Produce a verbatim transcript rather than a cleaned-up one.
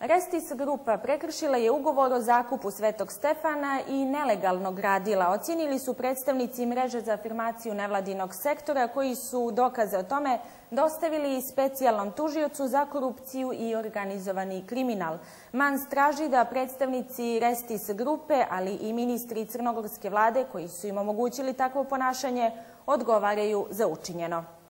Restis grupa prekršila je ugovor o zakupu Svetog Stefana i nelegalno gradila. Ocenili su predstavnici mreže za afirmaciju nevladinog sektora koji su dokaze o tome dostavili specijalnom tužiocu za korupciju i organizovani kriminal. Mans traži da predstavnici Restis grupe, ali i ministri crnogorske vlade koji su im omogućili takvo ponašanje, odgovaraju za učinjeno.